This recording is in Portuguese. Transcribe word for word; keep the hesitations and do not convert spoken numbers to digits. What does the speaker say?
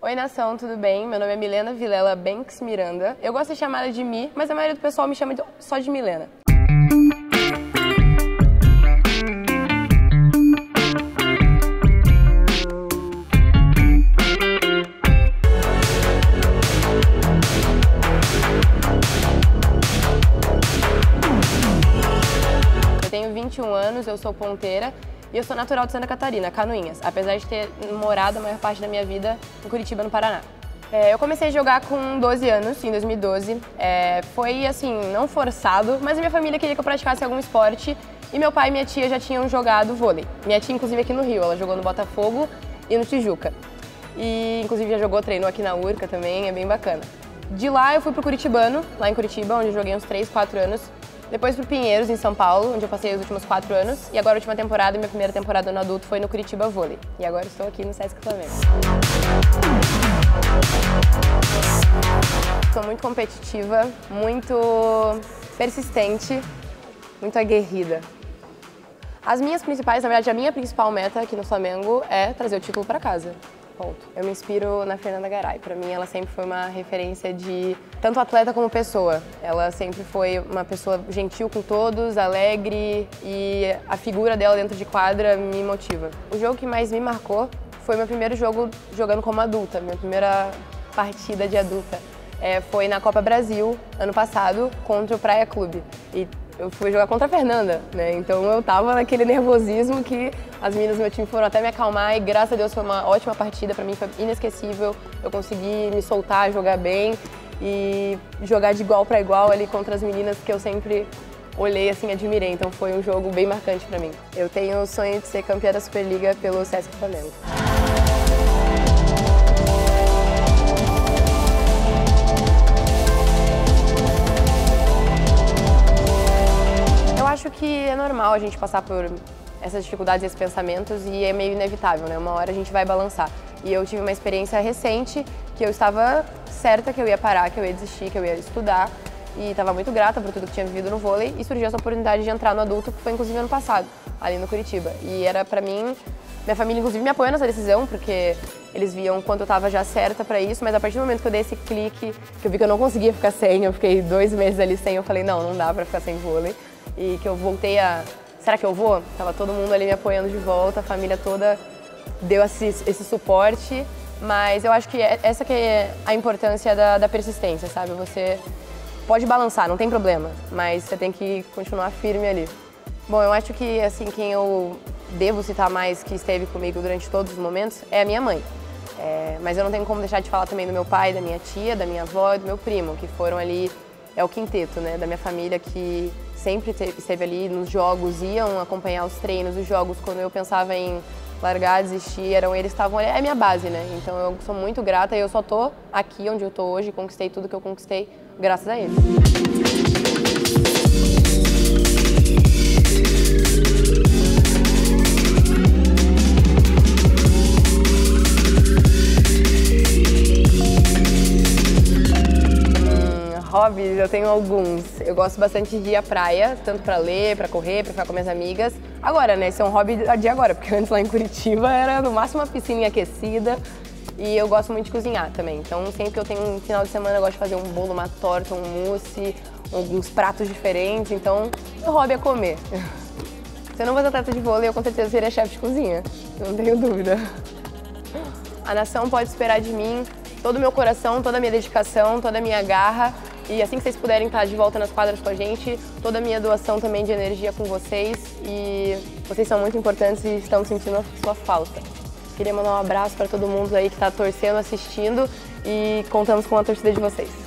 Oi, nação, tudo bem? Meu nome é Milena Vilela Banks Miranda. Eu gosto de ser chamada de Mi, mas a maioria do pessoal me chama só de Milena. Eu tenho vinte e um anos, eu sou ponteira. E eu sou natural de Santa Catarina, Canoinhas, apesar de ter morado a maior parte da minha vida em Curitiba, no Paraná. É, eu comecei a jogar com doze anos, em dois mil e doze. É, foi, assim, não forçado, mas a minha família queria que eu praticasse algum esporte e meu pai e minha tia já tinham jogado vôlei. Minha tia, inclusive, aqui no Rio, ela jogou no Botafogo e no Tijuca. E, inclusive, já jogou, treinou aqui na Urca também, é bem bacana. De lá eu fui pro Curitibano, lá em Curitiba, onde eu joguei uns três, quatro anos. Depois pro Pinheiros, em São Paulo, onde eu passei os últimos quatro anos. E agora a última temporada, minha primeira temporada no adulto, foi no Curitiba Vôlei. E agora estou aqui no Sesc Flamengo. Sou muito competitiva, muito persistente, muito aguerrida. As minhas principais, na verdade, a minha principal meta aqui no Flamengo é trazer o título para casa. Ponto. Eu me inspiro na Fernanda Garay. Para mim, ela sempre foi uma referência de tanto atleta como pessoa. Ela sempre foi uma pessoa gentil com todos, alegre, e a figura dela dentro de quadra me motiva. O jogo que mais me marcou foi meu primeiro jogo jogando como adulta, minha primeira partida de adulta. É, foi na Copa Brasil, ano passado, contra o Praia Clube. E eu fui jogar contra a Fernanda, né? Então eu tava naquele nervosismo que as meninas do meu time foram até me acalmar e graças a Deus foi uma ótima partida, pra mim foi inesquecível. Eu consegui me soltar, jogar bem e jogar de igual para igual ali contra as meninas que eu sempre olhei assim, admirei. Então foi um jogo bem marcante pra mim. Eu tenho o sonho de ser campeã da Superliga pelo Sesc Flamengo. Eu acho que é normal a gente passar por essas dificuldades, esses pensamentos, e é meio inevitável, né? Uma hora a gente vai balançar. E eu tive uma experiência recente que eu estava certa que eu ia parar, que eu ia desistir, que eu ia estudar, e estava muito grata por tudo que tinha vivido no vôlei, e surgiu essa oportunidade de entrar no adulto, que foi inclusive ano passado, ali no Curitiba. E era pra mim, minha família inclusive me apoiou nessa decisão, porque eles viam quanto eu estava já certa pra isso, mas a partir do momento que eu dei esse clique, que eu vi que eu não conseguia ficar sem, eu fiquei dois meses ali sem, eu falei, não, não dá pra ficar sem vôlei. E que eu voltei a... Será que eu vou? Tava todo mundo ali me apoiando de volta, a família toda deu esse, esse suporte, mas eu acho que essa que é a importância da, da persistência, sabe? Você pode balançar, não tem problema, mas você tem que continuar firme ali. Bom, eu acho que assim, quem eu devo citar mais que esteve comigo durante todos os momentos é a minha mãe. É, mas eu não tenho como deixar de falar também do meu pai, da minha tia, da minha avó e do meu primo, que foram ali, é o quinteto, né, da minha família que sempre esteve ali nos jogos, iam acompanhar os treinos, os jogos, quando eu pensava em largar, desistir, eram eles que estavam ali, é a minha base, né? Então eu sou muito grata e eu só tô aqui onde eu tô hoje, conquistei tudo que eu conquistei graças a eles. Hobbies, eu tenho alguns. Eu gosto bastante de ir à praia, tanto pra ler, pra correr, pra ficar com minhas amigas. Agora, né, esse é um hobby de agora, porque antes lá em Curitiba era no máximo uma piscina aquecida. E eu gosto muito de cozinhar também. Então sempre que eu tenho um final de semana eu gosto de fazer um bolo, uma torta, um mousse, alguns pratos diferentes. Então, meu hobby é comer. Se eu não fosse atleta de vôlei, eu com certeza seria chefe de cozinha. Não tenho dúvida. A nação pode esperar de mim todo o meu coração, toda a minha dedicação, toda a minha garra. E assim que vocês puderem estar de volta nas quadras com a gente, toda a minha doação também de energia com vocês. E vocês são muito importantes e estão sentindo a sua falta. Queria mandar um abraço para todo mundo aí que está torcendo, assistindo, e contamos com a torcida de vocês.